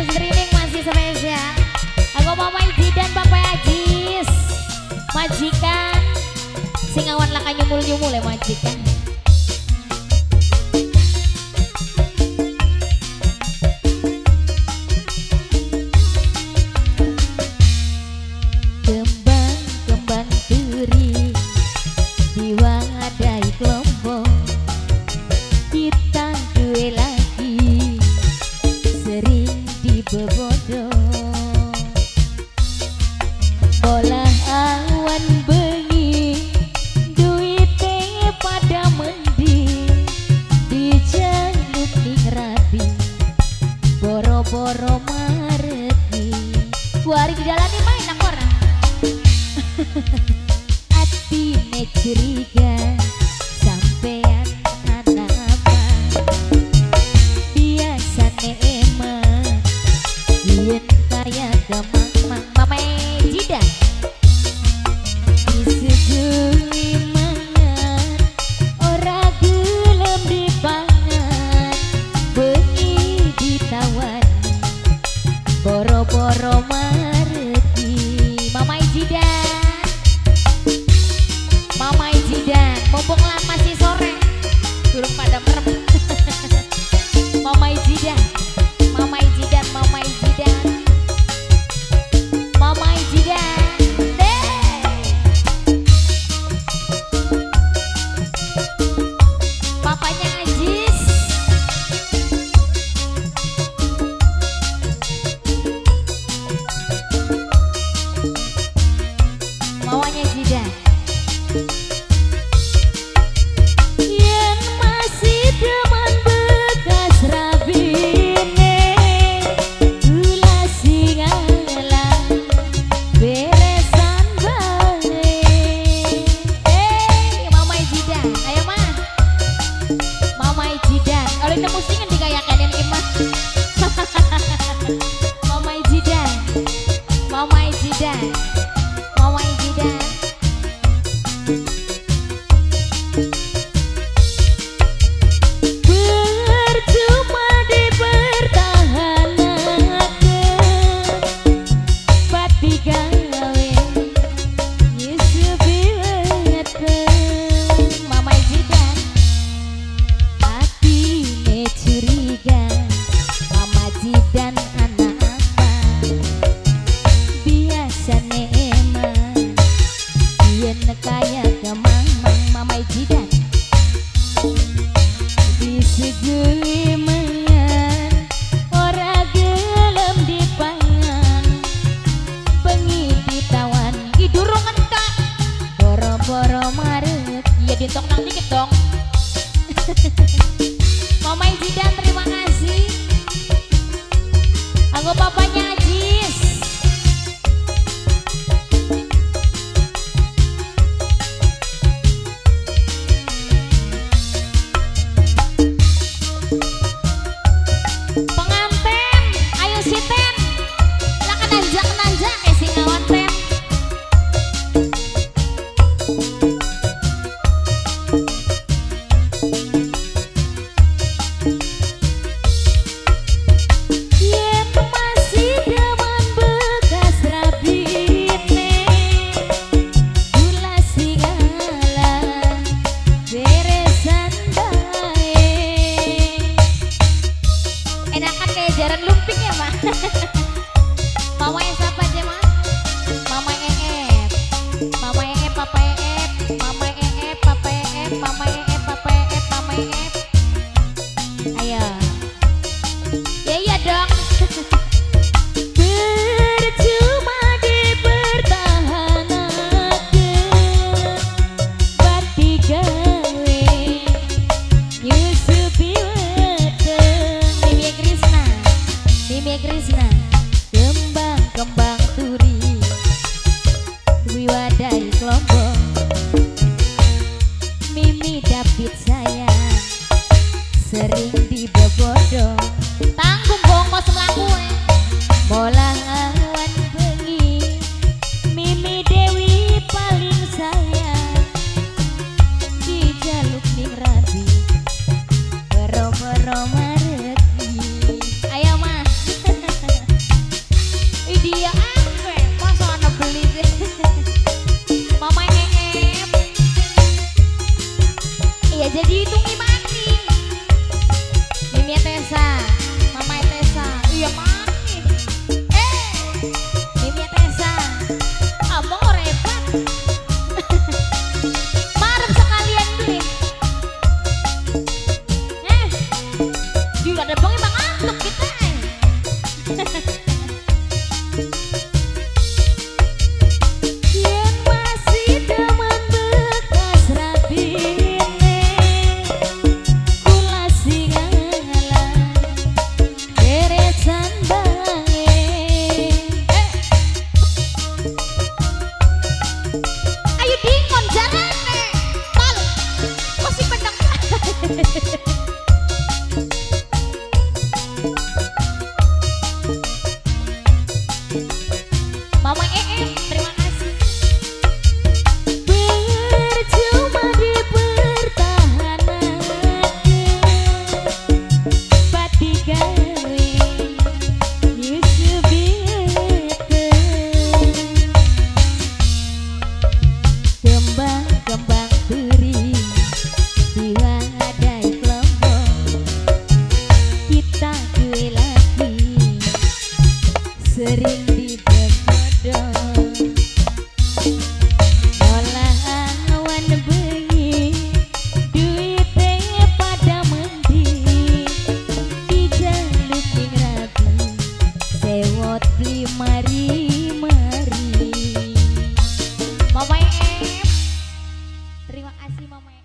streaming masih spesial. Aku Mama Iji dan Papa Ajis. Majikan sing awan laka nyumul-nyumul ya majikan. Kembang-kembang turi diwadai kelompok. Kita duwe lagi sering dibebodo. Bola awan bengi duite pada mendi dijaluk ning rabi boro-boro mareki. Buari di dalam main nak orang. Atine curiga sampean anak apa biasane emang yen kaya gemang Mama Jida disegui mangan ora gelem dipangan bengi ditawan boro-boro mareki. Mama Jidan, Mama Jidan, mumpung lah masih sore, durung pada merem. Mama Jidan, Mama Jidan, Mama Jidan, Mama Jidan, deh. Papanya Ajis. Mamanya Jidan. Yen masih demen bekas rabine gula singala beresan bae. Mama Jidan, ayo mah Mama Jidan, kalau nemu singen digayakan yang gimana? Mama Jidan, Mama Jidan, Mama Jidan. Percuma dipertahankan pati gawe nyusupi weteng. Mama Jidan hatine curiga Mama Jidan anak apa biasane emang yen kaya gemang Mama Jidan disegui mangan ora gelem dipangan bengi ditawan idurung entak boro-boro marek. Iya ditok nang dikit dong. Mama Jidan terima kasih. Anggo papanya Ajis. Penganten, ayo siten, lakan nanjak si ngawan ten. Yen masih demen bekas rabine gula singala beresan bae. Enakan kayak jaran lumping ya mah. Mama yang siapa aja mah? Mama Eep, Mama Eep, Papa Eep, Mama Eep, Papa Eep, Mama Eep, Papa Eep, Mama Eep. Ayo, ya iya dong. Percuma dipertahankan pati gawe nyusupi weteng. Mimi Krishna, Mimi Krishna, kembang-kembang turi diwadai kelompok. Mimi David sayang sering dibebodo tanggung bongkos melaku bola awan bengi. Mimi Dewi paling sayang dijaluk ning rabi boro-boro mareki. Ayo mah Mama terima kasih. Percuma dipertahankan, pati gawe nyusubikeun. Kembang-kembang beri diwadai kelompok, kita gue lagi sering dibegodong. Olahan bengi duitnya pada mending, dijaluking rabi sewot beli mari-mari. Mama terima kasih Mama